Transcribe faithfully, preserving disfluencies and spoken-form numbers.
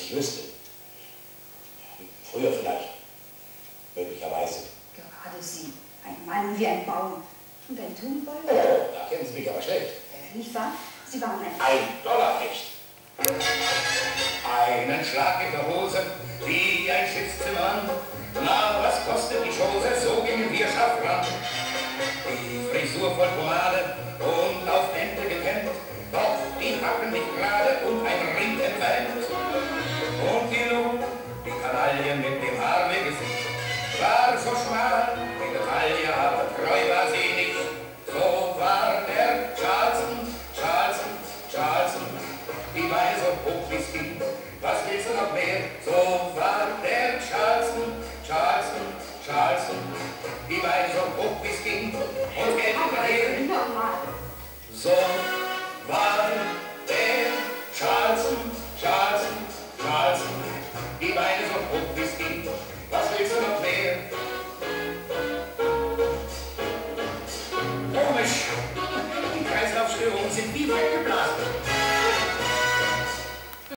ich wüsste. Früher vielleicht. Möglicherweise. Gerade Sie. Ein Mann wie ein Baum. Und ein Tonball? Oh, da kennen Sie mich aber schlecht. Äh, nicht wahr? Sie waren ein... Ein Dollarhecht. Einen Schlag in der Hose, wie ein Schiffszimmer. Na, was kostet die Chose? So gingen wir scharf ran. Die Frisur voll Pomade und auf Ente gekämmt, doch die Hacken nicht gerade und ein Ring entfernt. Und die Luft, die Kanaille mit dem Haar im Gesicht, war so schmal, wie die Taille, aber treu war sie nicht. So war der Charleston, Charleston, Charleston, die Beine so hoch wie's ging. Was willst du noch mehr? So war der Charleston, Charleston, Charleston, die Beine so hoch wie's ging. Und Geld hinterher. So war der Charleston, Charleston, Charleston, die Beine so hoch wie's ging. Was willst du noch mehr? Komisch, die Kreislaufstörungen sind wie weggeblasen.